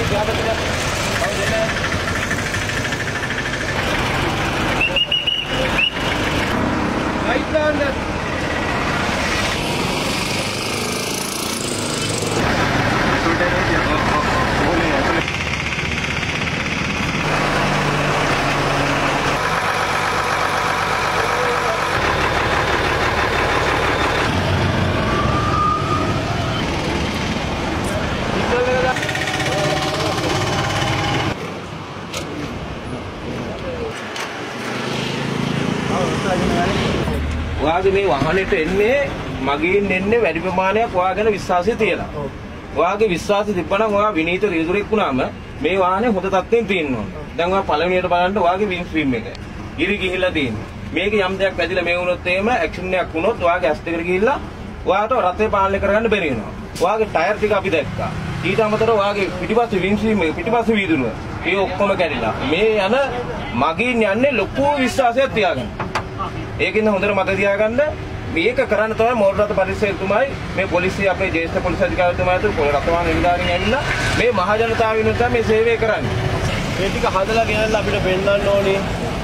ඔයාගේ මේ වාහනේට එන්නේ මගින් එන්නේ වැඩි ප්‍රමාණයක් ඔයා ගැන විශ්වාසය තියලා. ඔයාගේ විශ්වාසය තිබ්බනම් ඔයා විනීත රියදුරෙක් වුණාම මේ වාහනේ හොඳ තත්ත්වෙන් තියෙන්න ඕන. දැන් ඔයා පළවෙනියට බලන්න ඔයාගේ වින් ස්ක්‍රීන් එක. ඉරි ගිහිලා තියෙන්නේ. මේක යම් දෙයක් වැදිලා මේ වුණොත් එහෙම ඇක්ෂන් එකක් වුණොත් ඔයාගේ ඇස් දෙකට ගිහිල්ලා ඔයාට රථය පාලනය කරගන්න බැරි වෙනවා. ඔයාගේ ටයර් ටික අපි දැක්කා. ඊට අමතරව ඔයාගේ පිටිපස්සේ වින් ස්ක්‍රීන් එක පිටිපස්සේ වීදුරුව. ඒ ඔක්කොම කැඩිලා. මේ යන මගින් යන්නේ ලොකු විශ්වාසයක් තියාගන්න. ඒකින්ද හොඳට මතක තියාගන්න මේක කරන්න තමයි මෝටර රථ පරිශ්‍රයතුමායි මේ පොලිසිය අපේ ජ්‍යෙෂ්ඨ පොලිස් අධිකාරිතුමායි රථවාහන නිලධාරීන් ඇවිල්ලා මේ මහ ජනතාව වෙනුවෙන් මේ සේවය කරන්නේ. මේ ටික හදලා ගෙනල්ලා අපිට පෙන්නන්න ඕනේ.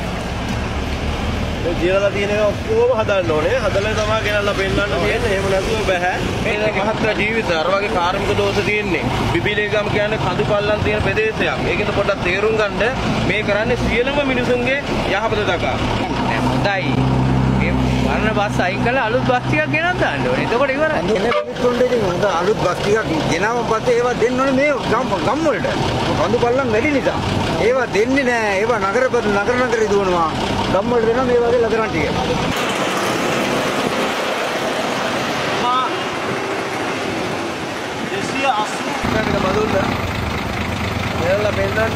මේ ජීරලා තියෙන ඒවා ඔක්කොම හදන්න ඕනේ. හදලා තමයි ගෙනල්ලා පෙන්නන්න තියෙන්නේ. එහෙම නැතුව බෑ. මේ මහත්තයා ජීවිත අර වගේ කාර්මික දෝෂ තියෙන්නේ. බිබිලේගම කියන්නේ කඳු පල්ලම් තියෙන ප්‍රදේශයක්. ඒකෙන් පොඩ්ඩක් තේරුම් ගන්න මේ කරන්නේ සියලුම මිනිසුන්ගේ යහපත දක්වා. හොඳයි. වර්ණ බස් අයින් කරලා අලුත් බස් ටිකක් ගෙනත් දාන්න ඕනේ. එතකොට ඉවරයි. එන පිටුන්ට ඉතින් හොඳ අලුත් බස් ටිකක් ගෙනාවම පස්සේ ඒවා දෙන්න ඕනේ මේ ගම් වලට. කඳු පල්ලම් වැඩි නිසා. ඒවා දෙන්නේ නැහැ. ඒවා නගර දුවනවා. ගම් වලට දෙනවා මේ වගේ ලදරන් ටික. මා 280 කට බදුල්ල. එයාලා පෙන්නන්න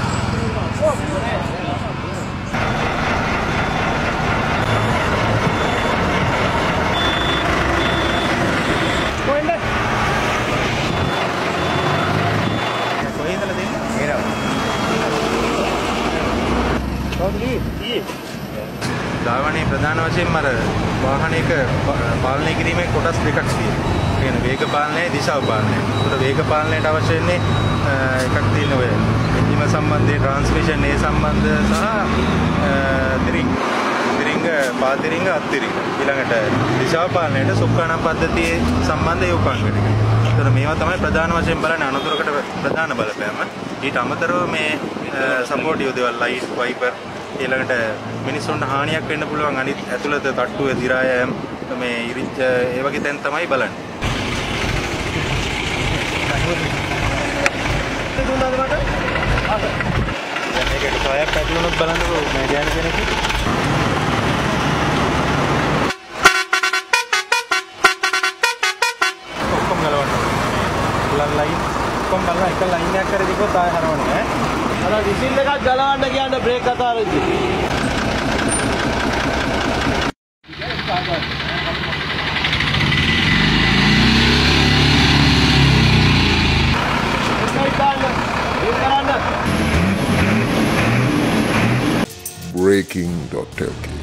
ධාවනයේ ප්‍රධාන වශයෙන්ම අර වාහනයක පාලනය කිරීමේ කොටස් දෙකක් තියෙනවා. ඒ කියන්නේ වේග පාලනයයි දිශාව පාලනයයි. ඒකට වේග පාලනයට අවශ්‍ය වෙන්නේ එකක් තියෙන ඔය එන්ජිම සම්බන්ධයේ ට්‍රාන්ස්මිෂන් ඒ සම්බන්ධ සහ තිරිංග පාතිරිංග අත්තිරිංග. ඊළඟට දිශාව පාලනයට සුක්කානම් පද්ධතියේ සම්බන්ධ ඒ උපංග ටික. ඒතර මේවා තමයි ප්‍රධාන වශයෙන් බලන්නේ අනතුරකට ප්‍රධාන බලපෑම. ඊට අමතරව මේ සපෝටිව් දේවල් ලයිට් වයිපර් ඊළඟට මිනිස්සුන්ට හානියක් වෙන්න පුළුවන් අනිත් ඇතුළත තට්ටුවේ දිරා යෑම මේ ඉරිච්ච ඒ වගේ තැන් තමයි බලන්නේ. දුන්නාද මට? ආද. දැන් මේකට සායක් ඇතුළුනොත් බලන්නකෝ මේ ධ්‍යාන කෙනෙක්. ඔක්කොම ගලවන්න. ලයින් ඔක්කොම බලලා එක ලයින් එකක් කරේ දිගොත් ආය හරවන්නේ ඈ. අර විසිල් එකක් ගලවන්න කියන්නේ බ්‍රේක් අතාරින්ද. Breaking.lk